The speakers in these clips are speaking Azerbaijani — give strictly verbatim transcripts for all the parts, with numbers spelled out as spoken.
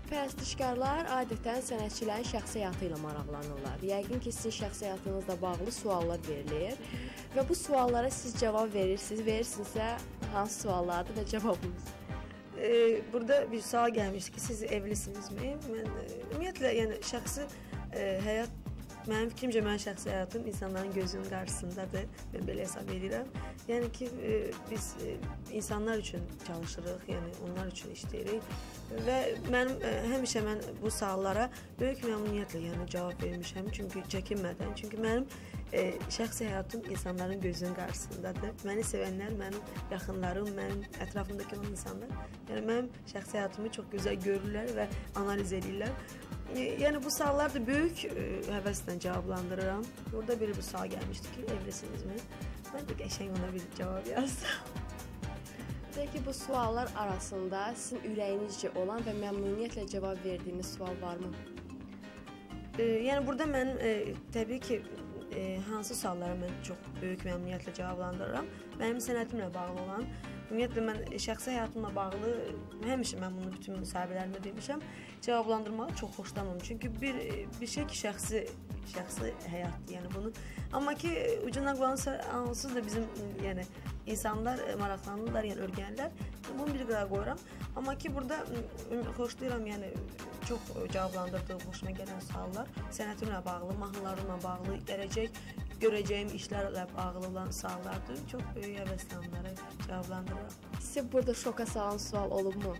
Pərəstişkarlar adətən sənətçilərin şəxsi həyatı ilə maraqlanırlar. Yəqin ki, sizin şəxsi həyatınızla bağlı suallar verilir və bu suallara siz cavab verirsiniz. Verirsinizsə, hansı suallardır və cavabınız? Ee, burada bir sual gəlmişdi ki, siz evlisinizmi? Mən ümumiyyətlə, yəni şəxsi e, həyat, mənim fikrimcə mənim şəxsi həyatım insanların gözünün qarşısındadır. Mən belə hesab edirəm. Yəni ki, e, biz e, insanlar üçün çalışırıq, yəni onlar üçün işləyirik. Və mənim ə, həmişə mən bu suallara böyük məmnuniyyətlə yəni cavab vermişəm, çünki çəkinmədən. Çünki mənim ə, şəxsi həyatım insanların gözünün qarşısındadır. Məni sevənlər, mənim yaxınlarım, mənim ətrafımdakı olan insanlar, yəni mənim şəxsi həyatımı çox gözəl görürlər və analiz edirlər. Yəni bu suallar da böyük ə, həvəslə cavablandırıram. Burada bir bu sual gəlmişdi ki, evlisinizmi? Mən də qəşəng ona bir cavab yazdım. Peki bu suallar arasında sizin ürəyinizcə olan və məmnuniyyətlə cavab verdiyiniz sual varmı? E, yəni burada mən e, təbii ki e, hansı suallara mən çox böyük məmnuniyyətlə cavablandırıram. Mənim sənətimlə bağlı olan, ümumiyyətlə mən şəxsi həyatımla bağlı həmişə mən bunu bütün müsahibələrimdə demişəm, cavablandırmağı çox xoşlamam. Çünki bir bir şey ki şəxsi şəxsi həyatdır, yəni bunu. Amma ki ucundan qulağınız ansız da bizim yəni insanlar maraqlanırlar, yəni öyrənirlər. Bunu bir qırağa qoyuram. Amma ki burada xoşlayıram, yəni çox cavablandırdığım, xoşuma gələn suallar sənətimlə bağlı, mahnılarımla bağlı, gələcək görəcəyim işlərlə bağlı olan suallardır. Çox böyük həvəslə onları cavablandırıram. Sizə burada şoka salan sual olubmu?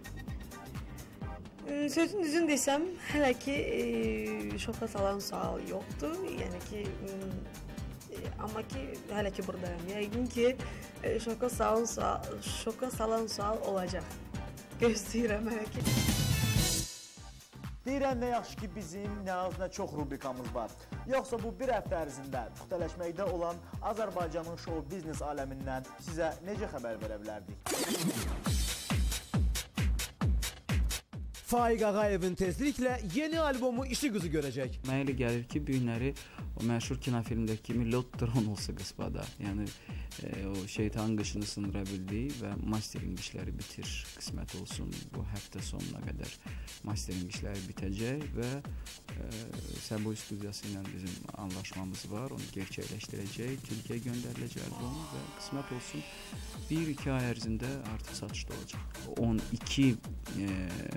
Sözün düzün desəm, hələ ki e, şoka salan sual yoxdur. Yəni ki, e, amma ki hələ ki buradayım. Yəqin ki e, şoka salan sual, şoka salan sual olacaq. Gözləyirəm hələ ki. Deyirəm, nə yaxşı ki bizim nə az nə çox rubrikamız var. Yoxsa bu bir həftə ərzində puxtələşməkdə olan Azərbaycanın şou biznes aləmindən sizə necə xəbər verə bilərdik? Faiq Ağayevin tezliklə yeni albomu işi qızı görəcək. Mənə elə gəlir ki, bu günləri o məşhur kinofilmdəki kimi Lotteron olsa qısbada. Yəni e, o şeytan qışını sındıra bildi və mastering işləri bitir. Qismət olsun, bu həftə sonuna qədər mastering işləri bitəcək və e, Səboy studiyası ilə bizim anlaşmamız var. Onu gerçəkləşdirəcək, Türkiyəyə göndəriləcək albom və qismət olsun bir iki ay ərzində artıq satışda olacaq. on iki e,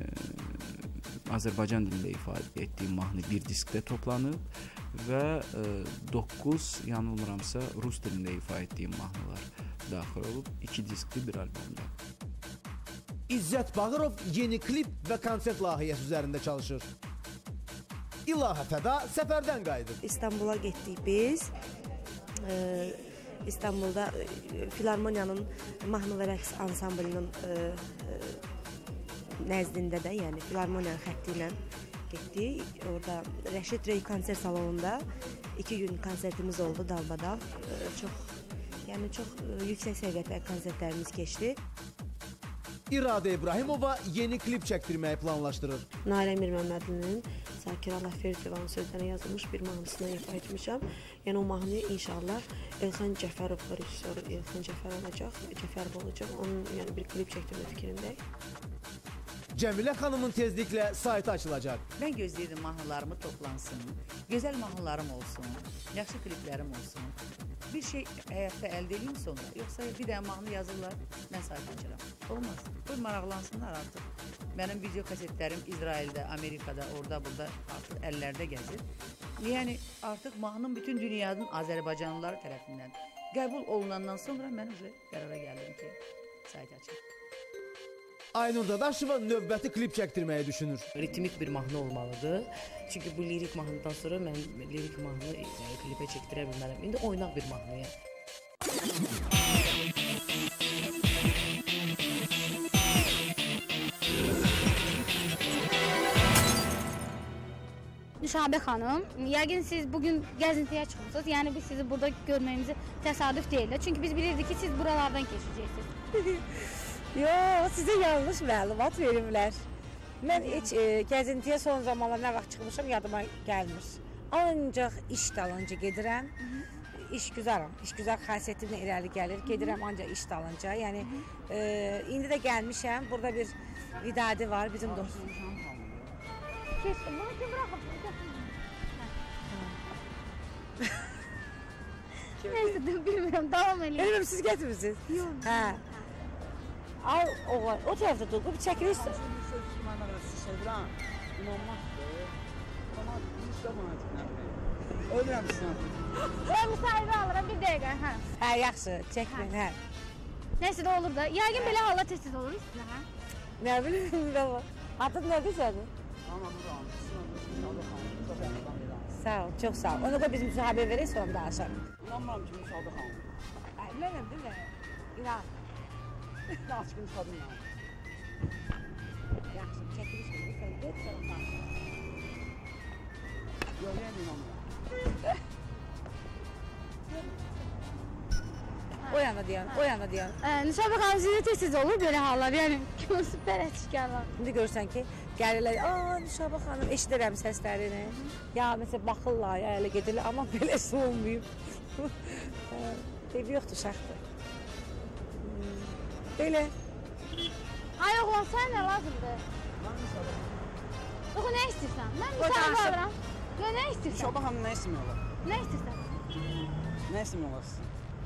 Azərbaycan dilində ifadə etdiyi mahnı bir diskdə toplanıb və doqquz, yanılmıramsa, rus dilində ifadə etdiyi mahnılar daxil olub, iki diskli bir albomda. İzzət Bağırov yeni klip və konsert layihəsi üzərində çalışır. İlahə Fəda səfərdən qayıdır. İstanbula getdik biz. Ee, İstanbulda e, Filarmoniyanın mahnı və rəqs ansamblının e, e, nəzdində də, yəni Filarmoniyanın xətti ilə getdik. Orada Rəşid Rey konsert salonunda iki gün konsertimiz oldu dalbadal. E, çox, yəni çox e, yüksək səviyyətli konsertlərimiz keçdi. İradə İbrahimova yeni klip çəkdirməyi planlaşdırır. Nailə Mirməmmədlinin Zakir Allahverdiyevanın sözlərinə yazılmış bir mahnısına ifa etmişəm. Yəni o mahnı inşallah Elxan Cəfərov, rejissor Elxan Cəfər olacaq, Cəfərov olacaq. Onun yəni bir klip çəkdirmə fikrindəyik. Cəmilə xanımın tezliklə saytı açılacaq. Mən gözləyirdim mahnılarımı toplansın, gözəl mahnılarım olsun, yaxşı kliplərim olsun. Bir şey həyatda əldə edeyim sonra, yoxsa bir dənə mahnı yazırlar, mən sayt açıram. Olmaz. Qoy maraqlansınlar artıq. Mənim video kasetlərim İsraildə, Amerikada, orada, burada artıq əllərdə gəzir. Yəni artıq mahnım bütün dünyanın Azərbaycanlıları tərəfindən qəbul olunandan sonra mən üzrə qərara gəldim ki, sayt açayım. Aynur Dadaşova növbəti klip çəkdirməyi düşünür. Ritmik bir mahnı olmalıdır. Çünki bu lirik mahnıdan sonra mən lirik mahnı e, klipə çəkdirə bilmərəm. İndi oynaq bir mahnıya. Nüşabə xanım, yəqin siz bugün gəzintiyə çıxmışsınız. Yəni biz sizi burada görməyimizi təsadüf deyil. Çünki biz bilirdik ki, siz buralardan keçəcəksiniz. Yox, sizə yanlış məlumat verirlər. Mən heç e, gəzintiyə son zamanlar nə vaxt çıxmışam, yadıma gəlmir. Ancaq iş dalınca gedirəm, işgüzaram. İşgüzar xasiyyətimlə irəli gəlir, gedirəm ancaq iş dalınca. Yəni, e, indi də gəlmişəm, burada bir Vidadi var, bizim dostumuz. Keç, bunu kim bırakıb? Neyse, bilmirəm, davam edin. Elbəm siz gətirmisiniz? Yox. Hə. Al, oğlan, o tərəfdə dur, bir çəkilirsən. Mən sevirəm, inanmaqdır. Ama hiç de bana etməm. Ölürəm sizdən. Ben müsahibə alıram, bir dəqiqə, hə. Hə, yaxşı, çəkmin, hə. Neyse də olur da, yəqin belə halda tez-tez olur sizə, hə? Nə bilim, valla. Adın nədir sənin? Ama buram, sizin adınız xanım, çox yaxından verirəm. Sağ ol, çox sağ ol. Ona da biz müsahibə verək, sonra danışalım. İnanmıram ki, Müsadə xanım. Mənəm, değil mi? İnan. Nasıl ki, Müsadə xanım. Yaxşı, çəkiliş verir, sən get, sonra danışalım. Yox, yenə də inanmıram. O yana deyən, o yana deyən. Nüşabə xanım, sizə tez-tez olur belə hallar, yəni süper əşkarlar. İndi görürsən ki, gəlirlər, aa Nüşabə xanım, eşidirəm səslərini. Ya, məsələn, baxırlar, ya, elə gedirlər, amma beləsi olmayıb. Ev yoxdur, uşaqdır. Belə. Ay, oğlan, sən nə lazımdır? Mən Müsadə xanım. Yox, nə istəyirsən? Mən müsahibə alıram. Yox, nə istəyirsən? Müsadə xanım nə istəmiyorlar? Nə istəyirsən? Nə istəmiyorlar siz?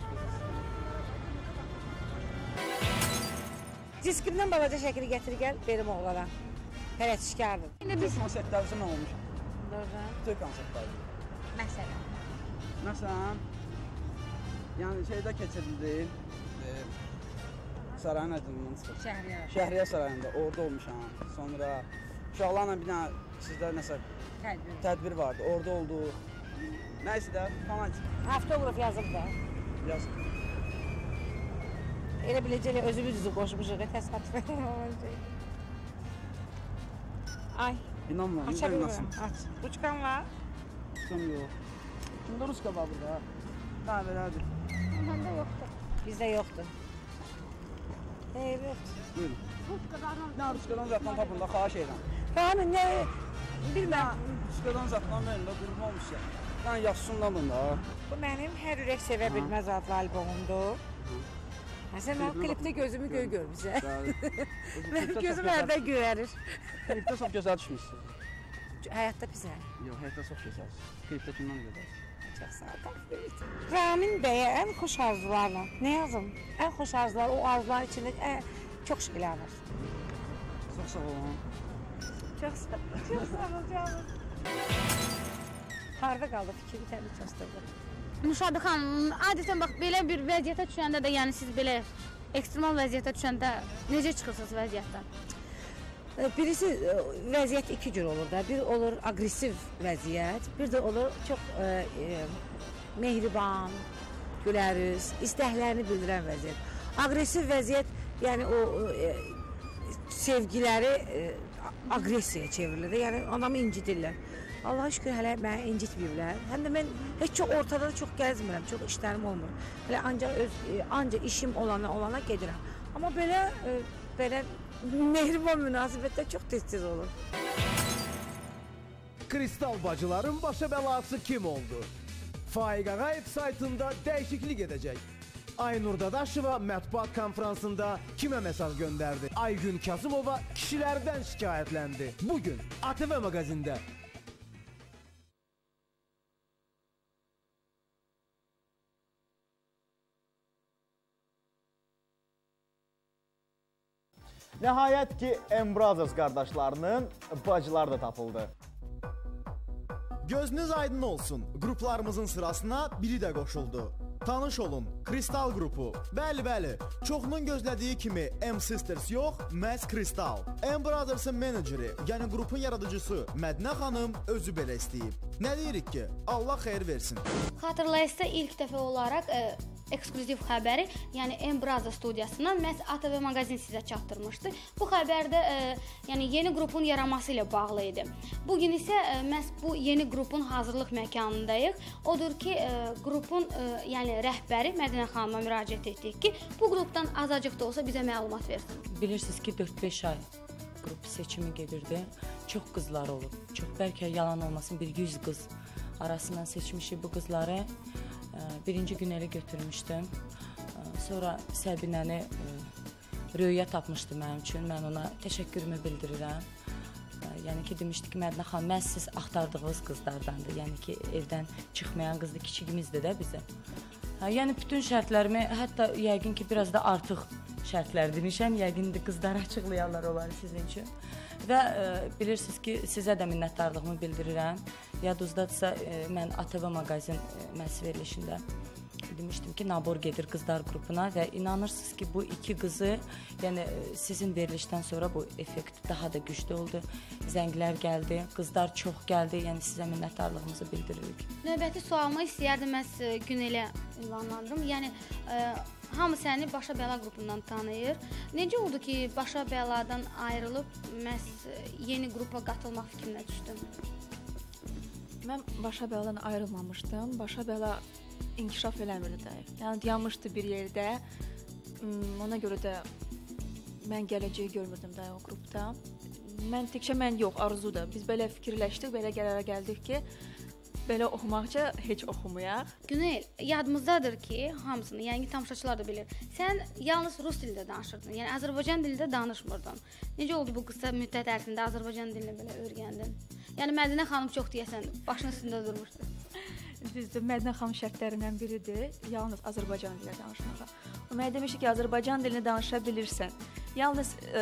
Diskimdən balaca şəkili gətir gəl, verim oğlana. Pərətişkardır. İndi Türk biz... konsertlərimizdə mən olmuşam. Doğru. Türk konsertləri. Məsələn. Məsələn, yəni şeydə keçirildi, e, sarayın adından çıxır. Şəhriyə. Şəhriyə sarayında, orada olmuşam. Sonra uşaqlarla bir dənə sizdə nəsə Tədbir. tədbir vardı, orada oldu. Nəysə də, fanatik Avtoqraf yazıb da. yazıb. Elə biləcəklə özümüzü qoşmuşuq, təsadüf. Ay, İnanmıram, aça necə bilmirəm. nasıl? Aç. Uçkan var. Tutum yox. Bunda Ruska var burada. Ha, belədir. Məndə yoxdur. Bizdə yoxdur. Eyb yoxdur. Buyurun. Ruskadan Nə Ruskadan zatdan tapın da, xahiş edirəm. Rəmin, nə? Bilməm. Ruskadan zatdan verin də, qurma olmuş ya. Yəni, yazsınlar bunda. Bu mənim Hər Ürək Sevə Bilməz adlı albomumdur. Sən mənim klipdə gözümü göy gör bizə. Mənim gözüm hərdən göyərir. Klipdə çox gözəl düşmüşsünüz. Həyatda bizə. Yox, həyatda çox gözəlsiniz. Klipdə kimdən gözəlsiniz? Çox sağ ol. Ramin bəyə ən xoş arzularla. Nə yazım? Ən xoş arzular, o arzular içində ə, çox şeylər var. Çox sağ olun. Çox sağ ol. Çox sağ ol canım. Harda qaldı fikri təbii çastırdı. Nüşabə xanım, adətən bax, belə bir vəziyyətə düşəndə də, yəni siz belə ekstremal vəziyyətə düşəndə necə çıxırsınız vəziyyətdən? Birisi vəziyyət iki cür olur da. Bir olur aqressiv vəziyyət, bir də olur çox e, e, mehriban, gülərüz, istəklərini bildirən vəziyyət. Aqressiv vəziyyət, yəni o e, sevgiləri e, aqressiyaya çevrilir. Yəni adamı incidirlər. Allaha şükür hələ məni incitməyiblər. Həm də mən heç çox ortada çox gəzmirəm, çox işlərim olmur. Hələ ancaq öz ancaq işim olana olana gedirəm. Amma belə e, belə mehriban münasibətlər çox tez-tez olur. Kristal bacıların başa bəlası kim oldu? Faiq Ağayev saytında dəyişiklik edəcək. Aynur Dadaşova mətbuat konferansında kimə mesaj göndərdi? Aygün Kasımova kişilərdən şikayətləndi. Bugün A T V maqazində. Nəhayət ki, M Brothers qardaşlarının bacıları da tapıldı. Gözünüz aydın olsun, qruplarımızın sırasına biri də qoşuldu. Tanış olun, Kristal qrupu. Bəli, bəli, çoxunun gözlədiyi kimi M Sisters yox, məhz Kristal. M Brothers'ın meneceri, yəni qrupun yaradıcısı Mədinə xanım özü belə istəyib. Nə deyirik ki, Allah xeyir versin. Xatırlayırsa ilk dəfə olaraq e, eksklüziv xəbəri, yəni M Brothers studiyasından məhz A T V maqazin sizə çatdırmışdı. Bu xəbərdə e, yəni yeni qrupun yaranması ilə bağlı idi. Bugün isə e, məhz bu yeni qrupun hazırlıq məkanındayıq. Odur ki, e, qrupun e, yəni rəhbəri Mədinə xanıma müraciət etdik ki, bu qrupdan azacıq da olsa bizə məlumat versin. Bilirsiniz ki, dörd-beş ay qrup seçimi gedirdi. Çox qızlar olub. Çox bəlkə yalan olmasın bir yüz qız arasından seçmişik bu qızları. Birinci gün elə götürmüşdüm. Sonra Səbinəni röyə tapmışdı mənim üçün. Mən ona təşəkkürümü bildirirəm. Yəni ki, demişdik ki, Mədinə xanım, məhz siz axtardığınız qızlardandır. Yəni ki, evdən çıxmayan qızdır, kiçiyimizdir də bizim. Hə, yəni bütün şərtlərimi, hətta yəqin ki, biraz da artıq şərtlər demişəm, yəqin də qızlar açıqlayanlar olar sizin üçün. Və e, bilirsiniz ki, sizə də minnətdarlığımı bildirirəm. Yaduzdadsa e, mən A T V maqazin e, məhz verilişində demişdim ki, nabor gedir qızlar qrupuna və inanırsınız ki, bu iki qızı, yəni sizin verilişdən sonra bu effekt daha da güclü oldu. Zənglər gəldi, qızlar çox gəldi, yəni sizə minnətdarlığımızı bildiririk. Növbəti sualımı istəyərdim məhz Günələ ünvanlandırım. Yəni ə, hamı səni Başa Bəla qrupundan tanıyır. Necə oldu ki, Başa Bəladan ayrılıb məhz yeni qrupa qatılmaq fikrinə düşdün? Mən Başa Bəladan ayrılmamışdım. Başa Bəla inkişaf eləmirdi də. Yəni dayanmışdı bir yerdə. Ona görə də mən gələcəyi görmürdüm də o qrupda. Mən təkcə mən yox, Arzu da. Biz belə fikirləşdik, belə qərara gəldik ki, belə oxumaqca heç oxumayaq. Günel, yadımızdadır ki, hamısını, yəni tamaşaçılar da bilir. Sən yalnız rus dilində danışırdın, yəni Azərbaycan dilində danışmırdın. Necə oldu bu qısa müddət ərzində Azərbaycan dilini belə öyrəndin? Yəni Mədinə xanım çox deyəsən başının üstündə durmuşdu. Düzdür, Mədinə xanım şərtlərindən biridir, yalnız Azərbaycan dilində danışmağa. O mənə demişdi ki, Azərbaycan dilini danışa bilirsən. Yalnız ə,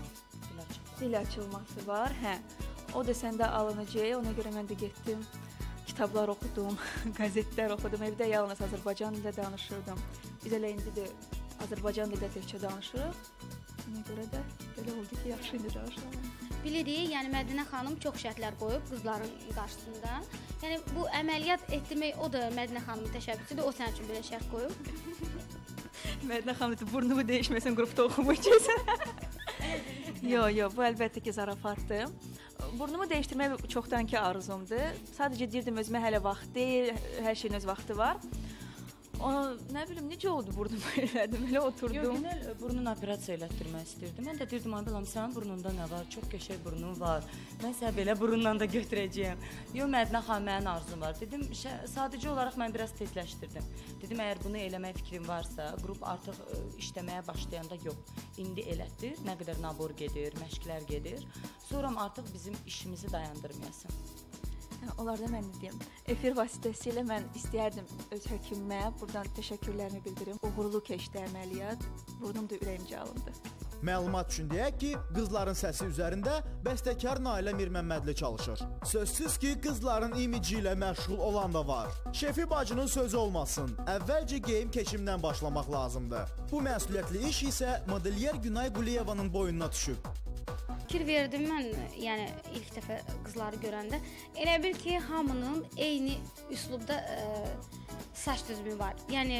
dil açılması var, hə. O da səndə alınacaq, ona görə mən də getdim. Kitablar oxudum, qəzetlər oxudum, evdə yalnız Azərbaycan dilində danışırdım. Biz elə indi də Azərbaycan dilində təkcə danışırıq. Ona görə də belə oldu ki, yaxşı indi danışalım. Bilirik, yəni Mədinə xanım çox şərtlər qoyub qızların qarşısında. Yəni bu əməliyyat etdirmək o da Mədinə xanımın təşəbbüsüdür, o sənin üçün belə şərt qoyub. Mədinə xanım dedi, burnumu dəyişməsən qrupda oxumayacaqsan. Yox, yox, bu əlbəttə ki, zarafatdır. Burnumu dəyişdirmək çoxdankı arzumdur. Sadəcə deyirdim, özümə hələ vaxt deyil, hər şeyin öz vaxtı var. O, nə bilim, necə oldu burnumu elədim, elə oturdum. Yox, Günel burnun operasiya elətdirmək istəyirdim. Mən də deyirdim, ay balam, sənin burnunda nə var? Çox qəşəng burnun var. Mən sənə belə burundan da götürəcəyəm. Yox, Mədinə xanım, mənim arzum var. Dedim, sadəcə olaraq mən biraz tezləşdirdim. Dedim, əgər bunu eləmək fikrim varsa, qrup artıq ə, işləməyə başlayanda yox. İndi elətdir, nə qədər nabor gedir, məşqlər gedir. Sonra artıq bizim işimizi dayandırmayasın. Onlar da mən deyim. Efir vasitəsilə mən istəyərdim öz həkimimə buradan təşəkkürlərimi bildirim. Uğurlu keçdi əməliyyat. Burnum da ürəyimcə alındı. Məlumat üçün deyək ki, qızların səsi üzərində bəstəkar Nailə Mirməmmədli çalışır. Sözsüz ki, qızların imici ilə məşğul olan da var. Şefi bacının sözü olmasın, əvvəlcə geyim keçimdən başlamaq lazımdır. Bu məsuliyyətli iş isə modelyer Günay Quliyevanın boynuna düşüb. Fikir verdim mən, yəni ilk dəfə qızları görəndə. Elə bil ki, hamının eyni üslubda ə, saç düzümü var. Yəni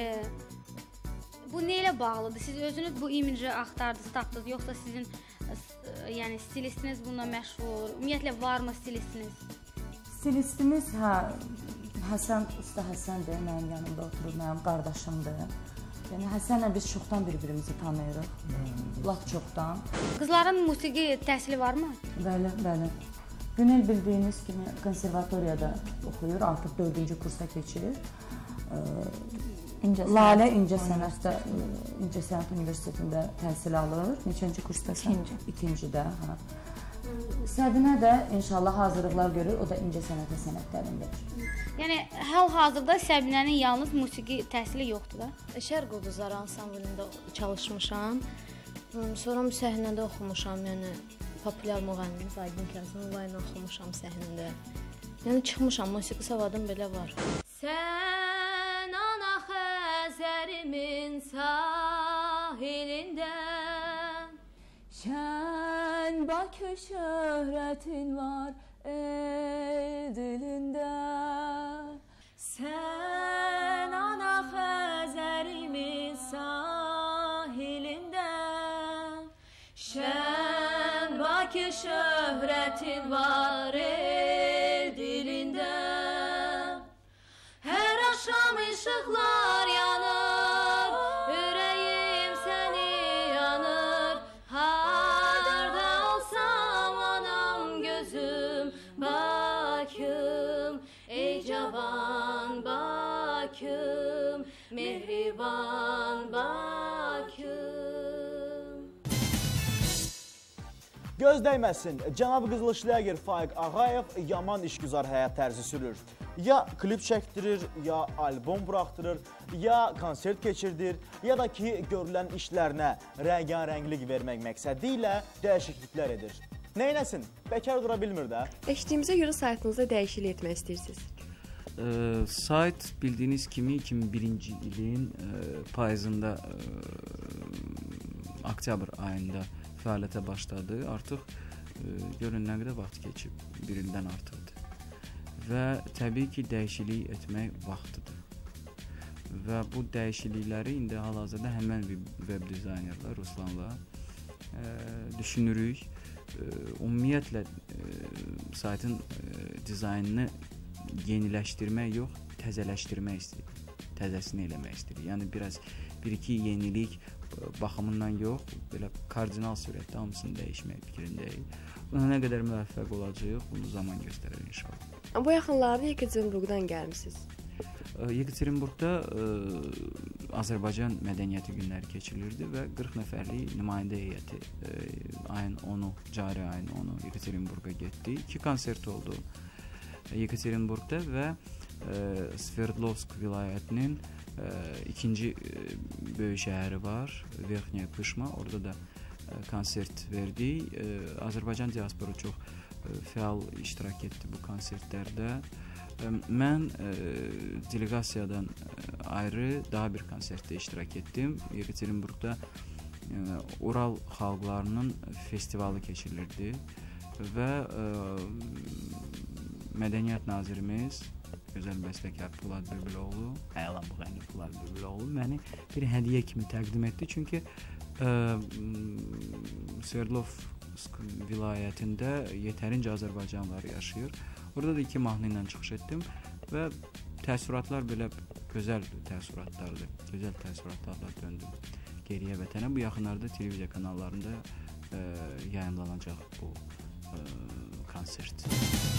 bu nə ilə bağlıdır? Siz özünüz bu imidji axtardınız, tapdınız, yoxsa sizin ə, yəni stilistiniz bununla məşğul? Ümumiyyətlə varmı stilistiniz? Stilistimiz hə Həsən, usta Həsəndir, mənim yanımda oturur, mənim qardaşımdır. Yəni Həsənlə biz çoxdan bir-birimizi tanıyırıq. Lap çoxdan. Qızların musiqi təhsili varmı? Bəli, bəli. Günel bildiyiniz kimi konservatoriyada oxuyur, artıq dördüncü kursa keçir. İncə Lalə İncə Sənətdə İncə Sənət Universitetində təhsil alır. Neçənci kursdasan? İkinci. İkincidə, hə. Səbinə də inşallah hazırlıqlar görür, o da İncə Sənətə sənətlərindədir. Yəni hal-hazırda Səbinənin yalnız musiqi təhsili yoxdur da. Şərq Ulduzları ansamblında çalışmışam. Sonra səhnədə oxumuşam, yəni populyar müğənnimiz Aygün Kərimova ilə oxumuşam səhnədə. Yəni çıxmışam, musiqi savadım belə var. Sən ana Xəzərimin sahilində, şən Bakı şöhrətin var el dilində. Sən ana Xəzərimin sahilində, şən Bakı şöhrətin var el dilində. Hər axşam işıqlar yanır, ürəyim səni yanır. Harda olsam anam gözüm Bakım, ey cavan Bakım, mehriban Bakım. Göz dəyməsin, cənab Qızılışləgər Faiq Ağayev yaman işgüzar həyat tərzi sürür. Ya klip çəkdirir, ya albom buraxdırır, ya konsert keçirdir, ya da ki, görülən işlərinə rəngarənglik vermək məqsədi ilə dəyişikliklər edir. Neynəsin? Bəkar dura bilmir də. Eşitdiyimizə görə saytınızda dəyişiklik etmək istəyirsiniz. E, sayt bildiyiniz kimi iki min birinci ilin e, payızında e, oktyabr ayında fəaliyyətə başladı. Artıq e, görün nə qədər vaxt keçib, bir ildən artıqdır. Və təbii ki, dəyişiklik etmək vaxtıdır. Və bu dəyişiklikləri indi hal-hazırda həmən bir web dizaynerlə, Ruslanla e, düşünürük. E, ümumiyyətlə e, saytın e, dizaynını yeniləşdirmək yox, təzələşdirmək istəyir. Təzəsini eləmək istəyir. Yəni biraz bir-iki yenilik baxımından yox, belə kardinal surətdə hamısını dəyişmək fikrindəyik. Buna nə qədər müvəffəq olacağıq, bunu zaman göstərir inşallah. Bu yaxınlarda Yekaterinburqdan gəlmisiniz. Yekaterinburqda e, Azərbaycan mədəniyyəti günləri keçirilirdi və qırx nəfərlik nümayəndə heyəti e, ayın onu, cari ayın onu Yekaterinburqa getdi. İki konsert oldu Yekaterinburqda və e, Sverdlovsk vilayətinin e, ikinci e, böyük şəhəri var, Verxnyaya Pışma. Orada da e, konsert verdi. E, Azərbaycan diasporu çox e, fəal iştirak etdi bu konsertlərdə. E, mən e, delegasiyadan e, ayrı daha bir konsertdə iştirak etdim. Yekaterinburqda e, Ural xalqlarının festivalı keçirilirdi və e, Mədəniyyət Nazirimiz, gözəl bəstəkar Polad Bülbüloğlu, əla müğənni Polad Bülbüloğlu məni bir hədiyyə kimi təqdim etdi. Çünki e, Sverdlovsk vilayətində yetərincə Azərbaycanlılar yaşayır. Orada da iki mahnı ilə çıxış etdim və təəssüratlar belə gözəl təəssüratlardır. Gözəl təəssüratlarla döndüm geriyə vətənə. Bu yaxınlarda televiziya kanallarında e, yayımlanacaq bu e, konsert.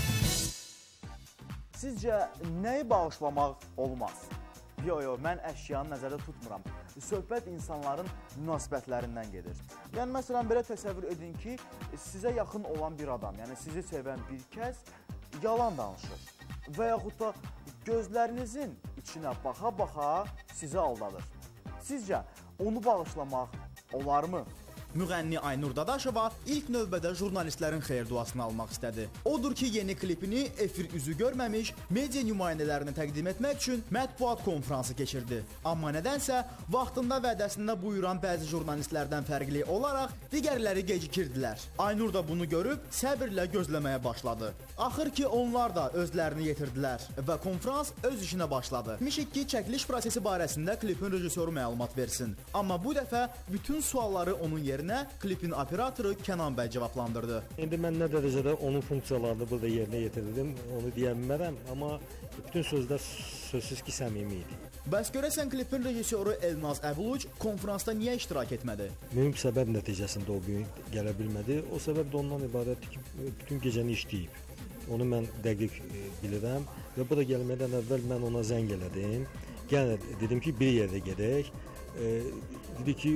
Sizcə nəyi bağışlamaq olmaz? Yo, yo, mən əşyanı nəzərdə tutmuram. Söhbət insanların münasibətlərindən gedir. Yəni, məsələn, belə təsəvvür edin ki, sizə yaxın olan bir adam, yəni sizi sevən bir kəs yalan danışır və yaxud da gözlərinizin içinə baxa-baxa sizi aldadır. Sizcə, onu bağışlamaq olarmı? Müğənni Aynur Dadaşova ilk növbədə jurnalistlərin xeyir-duasını almaq istədi. Odur ki, yeni klipini efir üzü görməmiş media nümayəndələrinə təqdim etmək üçün mətbuat konfransı keçirdi. Amma nədənsə vaxtında vədəsində buyuran bəzi jurnalistlərdən fərqli olaraq digərləri gecikirdilər. Aynur da bunu görüb səbirlə gözləməyə başladı. Axır ki, onlar da özlərini yetirdilər və konfrans öz işinə başladı. Mişik ki, çəkiliş prosesi barəsində klipin rejissoru məlumat versin. Amma bu dəfə bütün sualları onun yerinə klipin operatoru Kənan bəy cavablandırdı. İndi mən nə dərəcədə onun funksiyalarını burada yerinə yetirdim, onu deyə bilmərəm, amma bütün sözlər sözsüz ki, səmimi idi. Bəs görəsən klipin rejissoru Elnaz Əbuluc konfransda niyə iştirak etmədi? Mühüm səbəb nəticəsində o gün gələ bilmədi. O səbəb də ondan ibarətdir ki, bütün gecəni işləyib. Onu mən dəqiq e, bilirəm və bura gəlmədən əvvəl mən ona zəng elədim. Yəni dedim ki, bir yerdə gedək. E, dedi ki,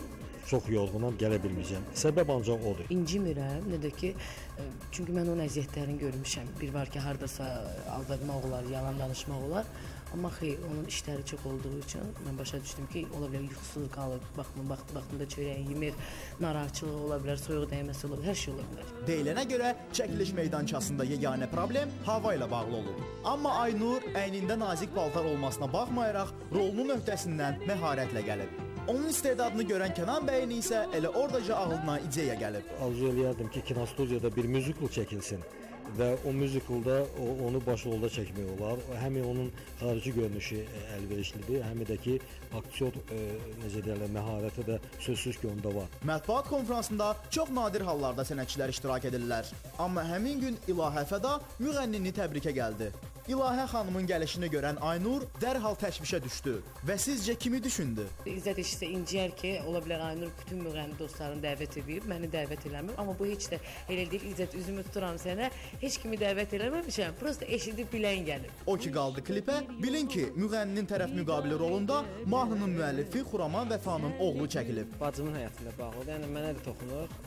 çox yorğunam, gələ bilməyəcəm. Səbəb ancaq odur. İncimirəm, nə də ki, çünki mən onun əziyyətlərini görmüşəm. Bir var ki, hardasa aldırmaq olar, yalan danışmaq olar. Amma xeyr, onun işləri çox olduğu üçün mən başa düşdüm ki, ola bilər yuxusuz qalır, baxımın vaxtı vaxtında çörəyi yemir, narahatçılığı ola bilər, soyuq dəyməsi ola bilər, hər şey ola bilər. Deyilənə görə çəkiliş meydançasında yeganə problem hava ilə bağlı olur. Amma Aynur əynində nazik paltar olmasına baxmayaraq rolunun öhdəsindən məharətlə gəlib. Onun istedadını görən Kənan bəyin isə elə oradaca ağlına ideya gəlib. Arzu eləyərdim ki, kinostudiyada bir müzikl çəkilsin və o müziklda o, onu baş rolda çəkmək olar. Həm onun xarici görünüşü əlverişlidir, həm də ki, aktyor e, necə deyirlər, məharəti də sözsüz ki, onda var. Mətbuat konfransında çox nadir hallarda sənətçilər iştirak edirlər. Amma həmin gün İlahə Fəda müğənnini təbrikə gəldi. İlahə xanımın gəlişini görən Aynur dərhal təşvişə düşdü və sizcə kimi düşündü? İzzət eşitsə inciyər ki, ola bilər Aynur bütün müğənni dostlarını dəvət edib, məni dəvət eləmir. Amma bu heç də elə deyil, İzzət üzümü tuturam sənə, heç kimi dəvət eləməmişəm, prosta eşidib bilən gəlib. O ki qaldı klipə, bilin ki, müğənninin tərəf müqabili rolunda mahnının müəllifi Xuraman Vəfanın oğlu çəkilib. Bacımın həyatıyla bağlıdır, yəni mənə də toxunur.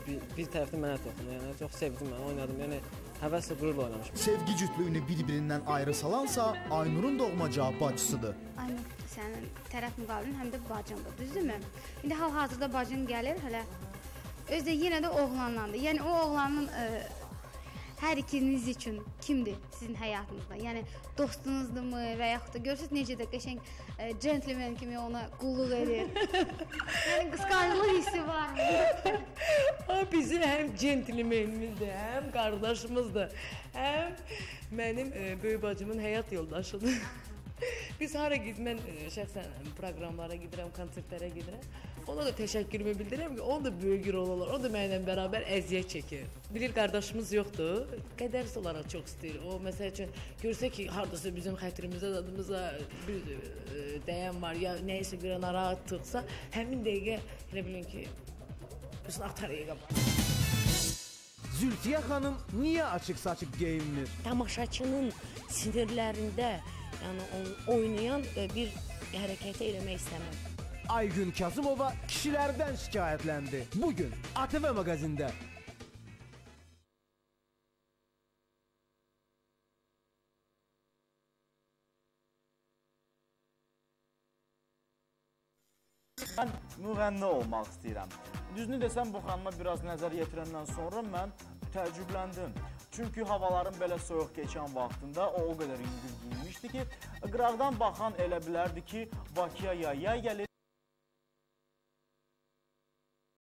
bir, bir tərəfdən mənə toxundu. Yəni çox sevdim mən, oynadım. Yəni həvəslə, qürurla oynamışam. Sevgi cütlüyünü bir-birindən ayrı salansa Aynurun doğmaca bacısıdır. Aynur sənin tərəf müqabilin həm də bacındır, düzdürmü? İndi hal-hazırda bacın gəlir hələ. Özü də yenə də oğlanlandı. Yəni o oğlanın ə, hər ikiniz üçün kimdir sizin həyatınızda? Yəni dostunuzdurmu və yaxud da görürsüz necə də qəşəng e, gentleman kimi ona qulluq edir. Yəni qısqanclıq hissi var mı? O bizim həm gentlemanimizdir, həm qardaşımızdır, həm mənim e, böyük bacımın həyat yoldaşıdır. Biz hara gid, mən e, şəxsən proqramlara gedirəm, konsertlərə gedirəm. Ona da təşəkkürümü bildirirəm ki, onun da böyük rol olur. O da mənimlə bərabər əziyyət çəkir. Bilir qardaşımız yoxdur. Qədərs olaraq çox istəyir. O məsəl üçün görsə ki, hardasa bizim xətrimizə, dadımıza bir e, dəyən var ya nəyisə görə narahatlıqsa, həmin dəqiqə elə bilin ki, üstün atar yeqə. Zülfiyə xanım niyə açıq-saçıq geyinmir? Tamaşaçının sinirlərində, yəni oynayan bir hərəkəti eləmək istəmir. Aygün Kasımova kişilərdən şikayətləndi. Bugün A T V mağazində. Mən müğənni olmaq istəyirəm. Düzünü desəm, bu xanıma biraz nəzər yetirəndən sonra mən təəccübləndim. Çünki havaların belə soyuq keçən vaxtında o o qədər yüngül giyinmişdi ki, qıraqdan baxan elə bilərdi ki, Bakıya yay yay gəlir